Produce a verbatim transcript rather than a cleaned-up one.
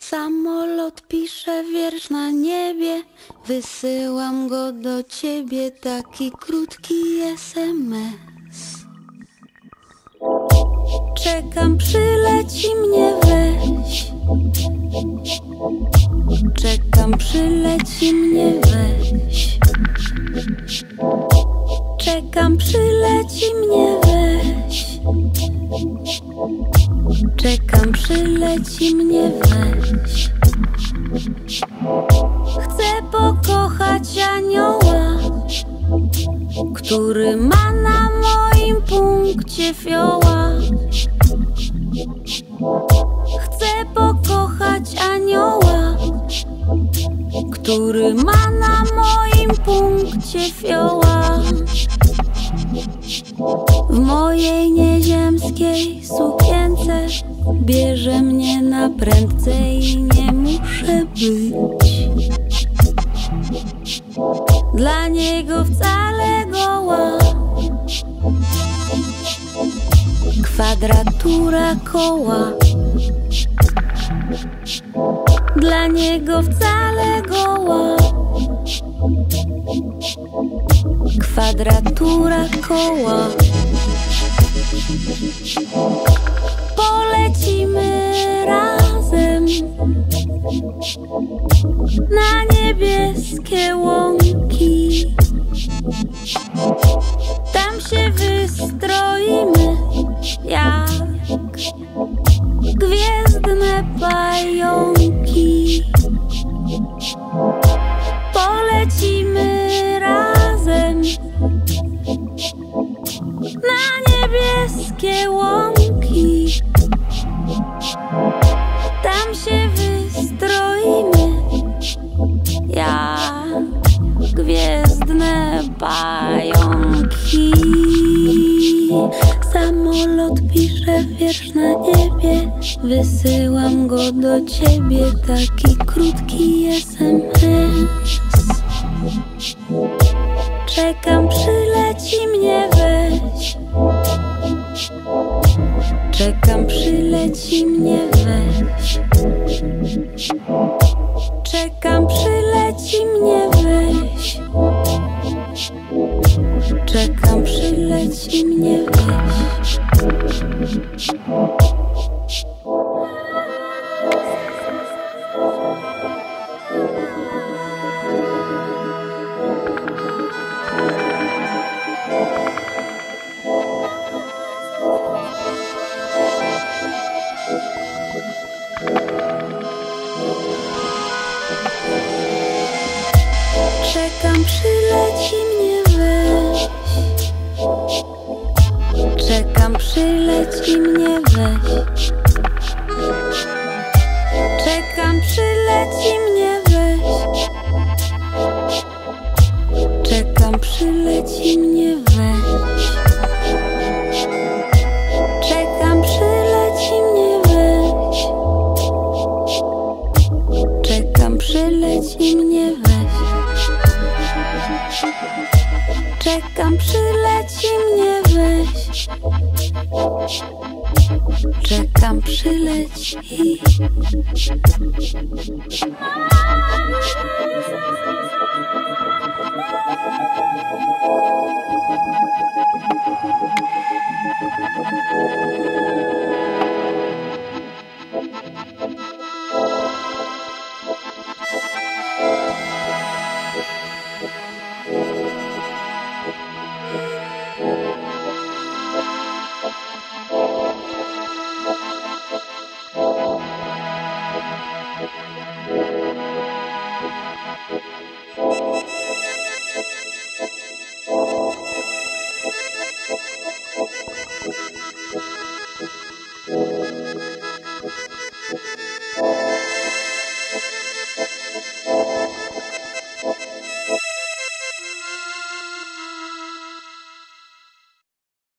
Samolot pisze wiersz na niebie, wysyłam go do ciebie, taki krótki es em es. Czekam, przyleci mnie weź. Czekam, przyleci mnie weź. Czekam, przyleci mnie weź. Czekam, przyleci mnie weź. Chcę pokochać anioła, który ma na moim punkcie fioła. Chcę pokochać anioła, który ma na moim punkcie fioła. W mojej nieziemskiej sukience bierze mnie na prędce i nie muszę być dla niego wcale goła. Kwadratura koła dla niego wcale goła. Kwadratura koła. Polecimy razem na niebieskie łąki. Tam się wystroimy jak gwiezdne pająki. Polecimy razem na niebieskie łąki. Tam się wystroimy jak gwiezdne pająki. Samolot pisze wiersz na niebie, wysyłam go do ciebie, taki krótki es em es. Czekam, przyleci mnie weź. Czekam, przyleci mnie weź. Czekam, przyleci mnie weź. Czekam, przyleci mnie weź. Czekam, przyleci mnie weź. Czekam, przyleci mnie weź. Czekam, przyleci mnie weź. Czekam, przyleci mnie weź. Czekam, przyleci mnie weź. Czekam, przyleci mnie weź. Czekam, przyleci mnie weź. Czekam, przyleci.